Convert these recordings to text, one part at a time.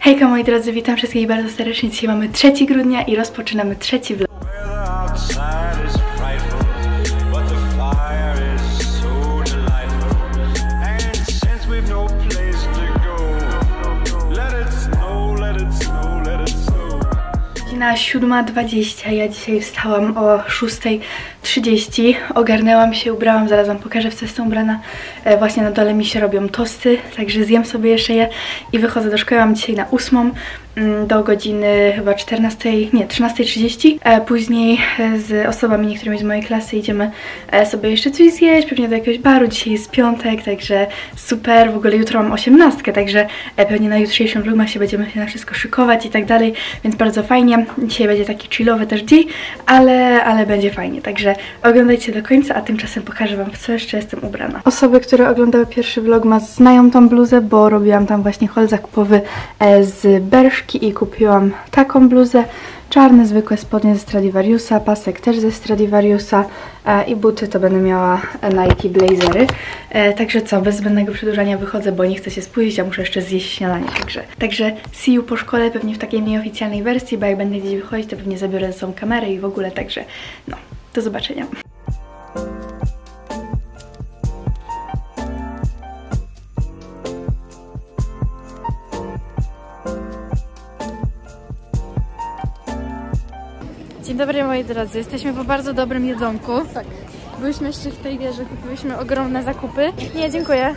Hejka moi drodzy, witam wszystkich bardzo serdecznie. Dzisiaj mamy 3 grudnia i rozpoczynamy trzeci vlog. Godzina 7:20, ja dzisiaj wstałam o 6:30, ogarnęłam się, ubrałam, zaraz wam pokażę, w co jestem ubrana. Właśnie na dole mi się robią tosty, także zjem sobie jeszcze je i wychodzę do szkoły. Mam dzisiaj na 8 do godziny chyba 13:30. Później z osobami niektórymi z mojej klasy idziemy sobie jeszcze coś zjeść, pewnie do jakiegoś baru. Dzisiaj jest piątek, także super. W ogóle jutro mam 18, także pewnie na jutrzejszym vlogmasie będziemy się na wszystko szykować i tak dalej, więc bardzo fajnie. Dzisiaj będzie taki chillowy też dzień, ale będzie fajnie, także oglądajcie do końca, a tymczasem pokażę wam, w co jeszcze jestem ubrana. Osoby, które oglądały pierwszy vlogmas, znają tą bluzę, bo robiłam tam właśnie haul zakupowy z Berszki i kupiłam taką bluzę. Czarne, zwykłe spodnie ze Stradivariusa, pasek też ze Stradivariusa i buty to będę miała Nike Blazery. Także co, bez zbędnego przedłużania wychodzę, bo nie chcę się spóźnić, a muszę jeszcze zjeść śniadanie. Także see you po szkole, pewnie w takiej nieoficjalnej wersji, bo jak będę gdzieś wychodzić, to pewnie zabiorę ze sobą kamerę i w ogóle, także no, do zobaczenia. Dzień dobry moi drodzy, jesteśmy po bardzo dobrym jedzonku. Tak. Byliśmy jeszcze w tej wieży, kupiliśmy ogromne zakupy. Nie, dziękuję.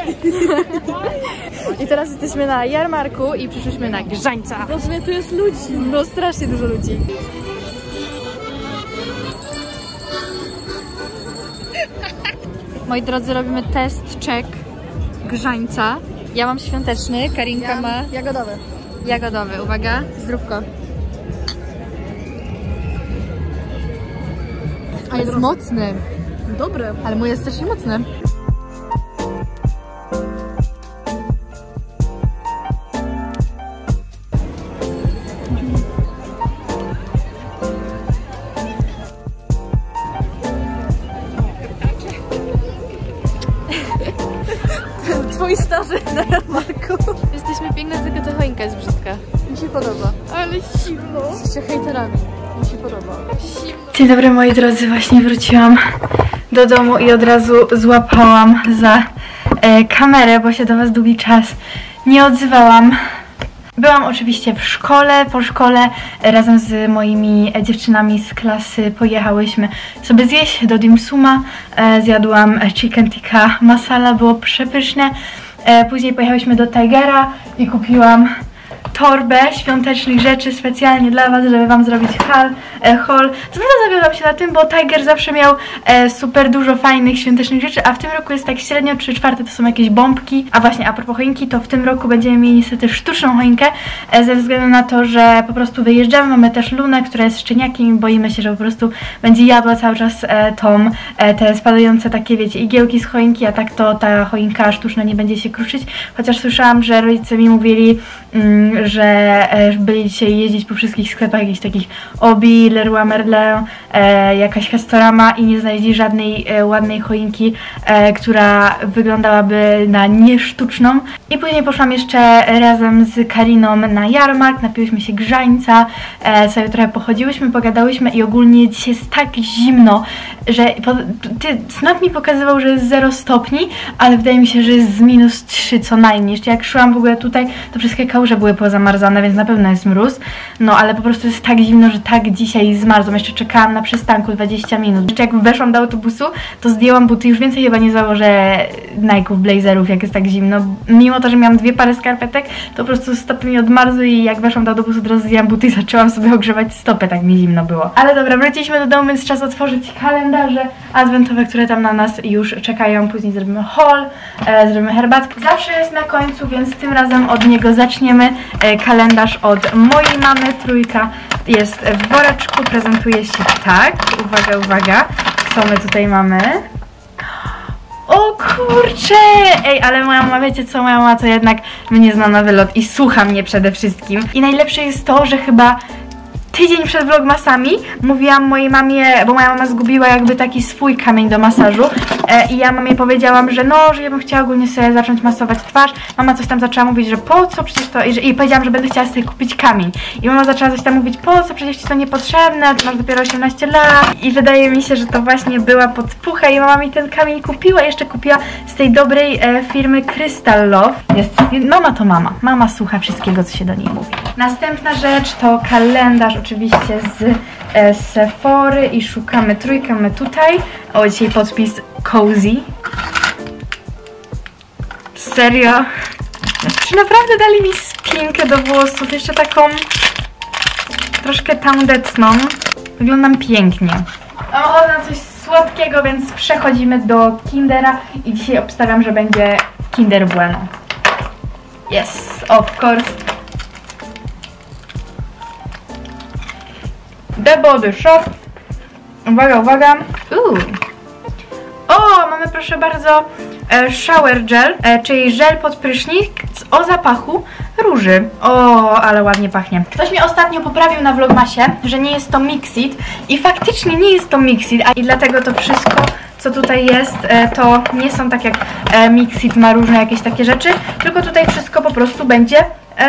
I teraz jesteśmy na jarmarku i przyszliśmy na Grzańca. Boże, tu jest ludzi. No strasznie dużo ludzi. Moi drodzy, robimy test check Grzańca. Ja mam świąteczny, Karinka ma jagodowy. Jagodowy, uwaga, zdrówko. A jest mocny. Dobry. Ale mój jest też mocny. Twoi starzy na jarmarku. Jesteśmy piękne, tylko ta choinka jest brzydka. Mi się podoba. Ale zimno. Jesteście hejterami. Mi się podoba. Dzień dobry moi drodzy, właśnie wróciłam do domu i od razu złapałam za kamerę, bo się do was długi czas nie odzywałam. Byłam oczywiście w szkole, po szkole razem z moimi dziewczynami z klasy pojechałyśmy sobie zjeść do dim suma. Zjadłam chicken tikka masala, było przepyszne. Później pojechałyśmy do Tigera i kupiłam torbę świątecznych rzeczy specjalnie dla was, żeby wam zrobić haul. Co prawda zawiodłam się na tym, bo Tiger zawsze miał super dużo fajnych świątecznych rzeczy, a w tym roku jest tak średnio 3/4 to są jakieś bombki. A właśnie a propos choinki, to w tym roku będziemy mieli niestety sztuczną choinkę, ze względu na to, że po prostu wyjeżdżamy. Mamy też Lunę, która jest szczeniakiem i boimy się, że po prostu będzie jadła cały czas te spadające takie, wiecie, igiełki z choinki, a tak to ta choinka sztuczna nie będzie się kruszyć. Chociaż słyszałam, że rodzice mi mówili, że byli dzisiaj jeździć po wszystkich sklepach jakichś takich Obi, Leroy Merlin, jakaś Castorama i nie znaleźli żadnej ładnej choinki, która wyglądałaby na niesztuczną. I później poszłam jeszcze razem z Kariną na jarmark, napiłyśmy się grzańca, sobie trochę pochodziłyśmy, pogadałyśmy i ogólnie dzisiaj jest tak zimno, że snap mi pokazywał, że jest 0 stopni, ale wydaje mi się, że jest z -3 co najmniej. Jeszcze jak szłam w ogóle tutaj, to wszystkie kałuże były pozamarzane, więc na pewno jest mróz. No ale po prostu jest tak zimno, że tak dzisiaj zmarzłam. Jeszcze czekałam na przystanku 20 minut. Jeszcze jak weszłam do autobusu, to zdjęłam buty. Już więcej chyba nie założę Nike'ów, blazerów, jak jest tak zimno. Mimo to, że miałam 2 pary skarpetek, to po prostu stopy mi odmarzły i jak weszłam do autobusu, od razu zdjęłam buty i zaczęłam sobie ogrzewać stopę, tak mi zimno było. Ale dobra, wróciliśmy do domu, więc czas otworzyć kalendarze adwentowe, które tam na nas już czekają. Później zrobimy haul, zrobimy herbatkę. Zawsze jest na końcu, więc tym razem od niego zaczniemy. Kalendarz od mojej mamy, trójka jest w woreczku, prezentuje się tak. Uwaga, uwaga, co my tutaj mamy? O kurczę! Ej, ale moja mama, wiecie co, moja mama to jednak mnie zna na wylot i słucha mnie przede wszystkim. I najlepsze jest to, że chyba tydzień przed vlogmasami mówiłam mojej mamie, bo moja mama zgubiła jakby taki swój kamień do masażu i ja mamie powiedziałam, że no, że ja bym chciała ogólnie sobie zacząć masować twarz. Mama coś tam zaczęła mówić, że po co przecież to, i powiedziałam, że będę chciała sobie kupić kamień. I mama zaczęła coś tam mówić, po co, przecież ci to niepotrzebne, ty masz dopiero 18 lat. I wydaje mi się, że to właśnie była podpucha i mama mi ten kamień kupiła, jeszcze kupiła z tej dobrej firmy Crystal Love. Mama to mama. Mama słucha wszystkiego, co się do niej mówi. Następna rzecz to kalendarz oczywiście z Sephory i szukamy trójkę, my tutaj. O, dzisiaj podpis Cozy. Serio? Czy naprawdę dali mi spinkę do włosów? Jeszcze taką troszkę tandetną. Wyglądam pięknie. Mam ochotę na coś słodkiego, więc przechodzimy do Kindera i dzisiaj obstawiam, że będzie Kinder Bueno. Yes, of course. The Body Shop. Uwaga, uwaga. O, mamy proszę bardzo shower gel, czyli żel pod prysznic o zapachu róży. O, ale ładnie pachnie. Ktoś mnie ostatnio poprawił na vlogmasie, że nie jest to Mixit i faktycznie nie jest to Mixit, i dlatego to wszystko, co tutaj jest, to nie są tak jak Mixit ma różne jakieś takie rzeczy, tylko tutaj wszystko po prostu będzie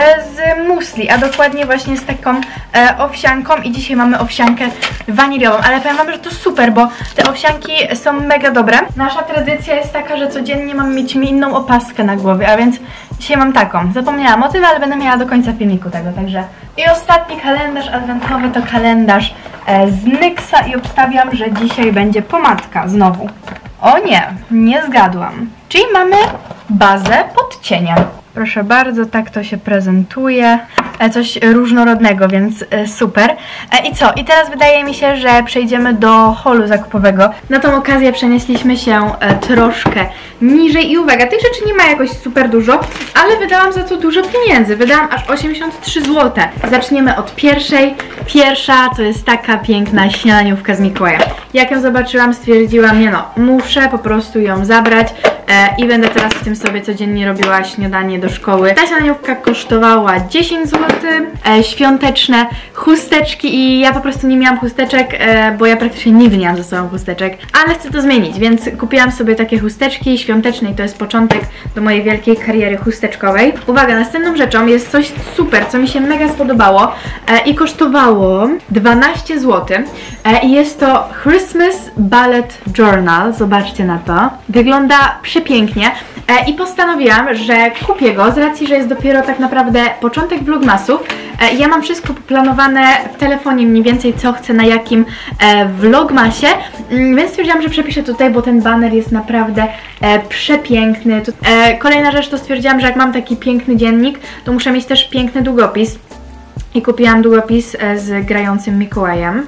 z musli, a dokładnie właśnie z taką owsianką i dzisiaj mamy owsiankę waniliową, ale powiem wam, że to super, bo te owsianki są mega dobre. Nasza tradycja jest taka, że codziennie mamy mieć inną opaskę na głowie, a więc dzisiaj mam taką. Zapomniałam o tym, ale będę miała do końca filmiku tego, także. I ostatni kalendarz adwentowy to kalendarz z NYX-a i obstawiam, że dzisiaj będzie pomadka znowu. O nie, nie zgadłam. Czyli mamy bazę pod cieniem. Proszę bardzo, tak to się prezentuje. Coś różnorodnego, więc super. I co? I teraz wydaje mi się, że przejdziemy do holu zakupowego. Na tą okazję przenieśliśmy się troszkę niżej i uwaga, tych rzeczy nie ma jakoś super dużo, ale wydałam za to dużo pieniędzy. Wydałam aż 83 zł. Zaczniemy od pierwszej. Pierwsza to jest taka piękna śniadaniówka z Mikołaja. Jak ją zobaczyłam, stwierdziłam, nie no, muszę po prostu ją zabrać i będę teraz w tym sobie codziennie robiła śniadanie do szkoły. Ta śniadaniówka kosztowała 10 zł. Świąteczne chusteczki i ja po prostu nie miałam chusteczek, bo ja praktycznie nigdy nie mam ze sobą chusteczek, ale chcę to zmienić, więc kupiłam sobie takie chusteczki świąteczne i to jest początek do mojej wielkiej kariery chusteczkowej. Uwaga, następną rzeczą jest coś super, co mi się mega spodobało i kosztowało 12 zł i jest to Christmas Bullet Journal, zobaczcie na to, wygląda przepięknie i postanowiłam, że kupię go z racji, że jest dopiero tak naprawdę początek vlogmasów. Ja mam wszystko poplanowane w telefonie mniej więcej, co chcę na jakim vlogmasie, więc stwierdziłam, że przepiszę tutaj, bo ten baner jest naprawdę przepiękny. Kolejna rzecz to stwierdziłam, że jak mam taki piękny dziennik, to muszę mieć też piękny długopis i kupiłam długopis z grającym Mikołajem.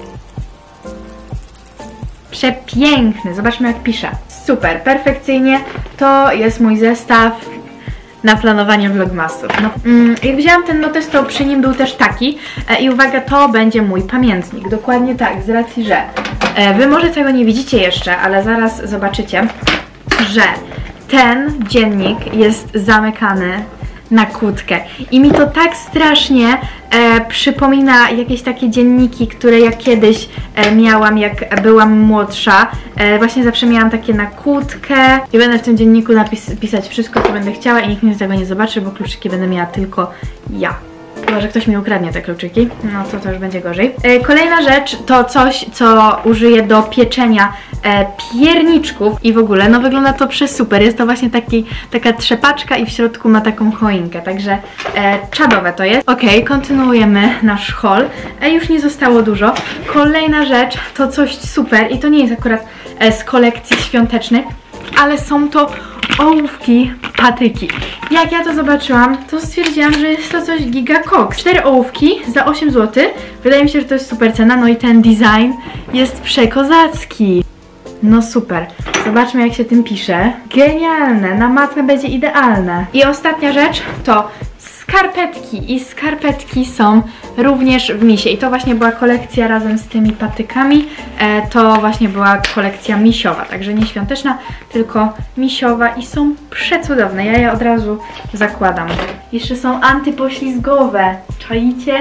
Przepiękny, zobaczmy jak pisze. Super, perfekcyjnie, to jest mój zestaw na planowanie vlogmasów. No, jak wzięłam ten notes, to przy nim był też taki i uwaga, to będzie mój pamiętnik, dokładnie tak, z racji, że wy może tego nie widzicie jeszcze, ale zaraz zobaczycie, że ten dziennik jest zamykany na kłódkę i mi to tak strasznie przypomina jakieś takie dzienniki, które ja kiedyś miałam, jak byłam młodsza. Właśnie zawsze miałam takie na kłódkę i będę w tym dzienniku pisać wszystko, co będę chciała i nikt mnie tego nie zobaczy, bo kluczyki będę miała tylko ja. Chyba że ktoś mi ukradnie te kluczyki, no to już będzie gorzej. Kolejna rzecz to coś, co użyję do pieczenia pierniczków i w ogóle, no wygląda to przesuper. Jest to właśnie taka trzepaczka i w środku ma taką choinkę, także czadowe to jest. Ok, kontynuujemy nasz haul. Już nie zostało dużo. Kolejna rzecz to coś super i to nie jest akurat z kolekcji świątecznych, ale są to ołówki patyki. Jak ja to zobaczyłam, to stwierdziłam, że jest to coś giga koks. 4 ołówki za 8 zł. Wydaje mi się, że to jest super cena, no i ten design jest przekozacki. No super. Zobaczmy jak się tym pisze. Genialne, na matmę będzie idealne. I ostatnia rzecz to skarpetki i skarpetki są również w misie i to właśnie była kolekcja razem z tymi patykami, to właśnie była kolekcja misiowa, także nie świąteczna, tylko misiowa i są przecudowne, ja je od razu zakładam. Jeszcze są antypoślizgowe, czaicie?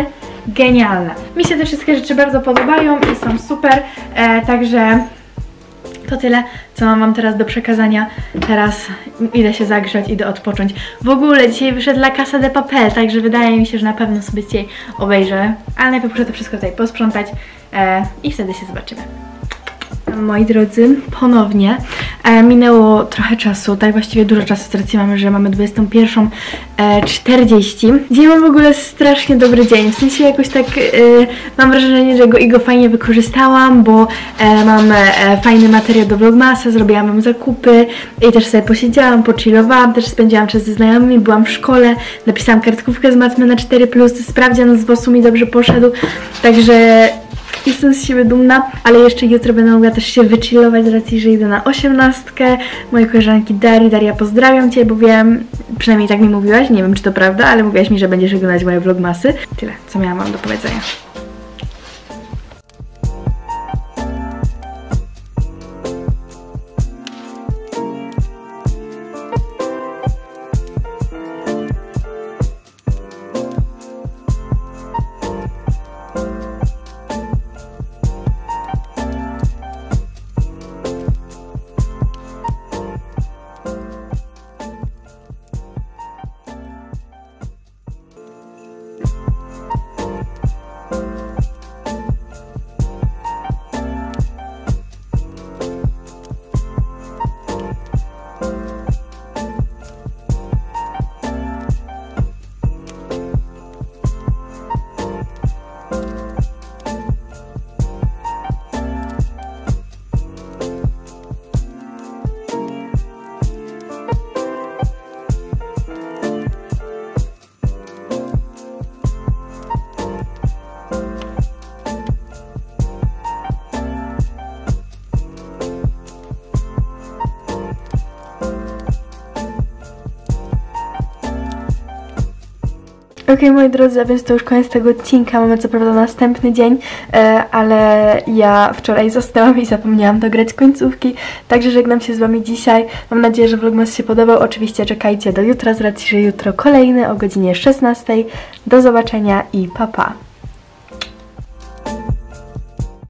genialne. Mi się te wszystkie rzeczy bardzo podobają i są super, także to tyle, co mam wam teraz do przekazania. Teraz idę się zagrzać, idę odpocząć. W ogóle dzisiaj wyszedł La Casa de Papel, także wydaje mi się, że na pewno sobie dzisiaj obejrzę. Ale najpierw muszę to wszystko tutaj posprzątać i wtedy się zobaczymy. Moi drodzy, ponownie minęło trochę czasu, tak właściwie dużo czasu z racji mamy, że mamy 21:40. Dzień mam w ogóle strasznie dobry dzień, w sensie jakoś tak mam wrażenie, że go fajnie wykorzystałam, bo mam fajny materiał do vlogmasa, zrobiłam wam zakupy i też sobie posiedziałam, pochillowałam, też spędziłam czas ze znajomymi, byłam w szkole, napisałam kartkówkę z matmy na 4+, sprawdzian z WOS-u mi dobrze poszedł, także jestem z siebie dumna, ale jeszcze jutro będę mogła też się wychillować z racji, że idę na 18. Moje koleżanki Daria, pozdrawiam Cię, bo wiem, przynajmniej tak mi mówiłaś, nie wiem czy to prawda, ale mówiłaś mi, że będziesz oglądać moje vlogmasy. Tyle, co miałam wam do powiedzenia. Okej, moi drodzy, a więc to już koniec tego odcinka. Mamy co prawda następny dzień, ale ja wczoraj zasnęłam i zapomniałam dograć końcówki, także żegnam się z wami dzisiaj. Mam nadzieję, że vlogmas się podobał. Oczywiście czekajcie do jutra, z racji, że jutro kolejny o godzinie 16. Do zobaczenia i pa pa!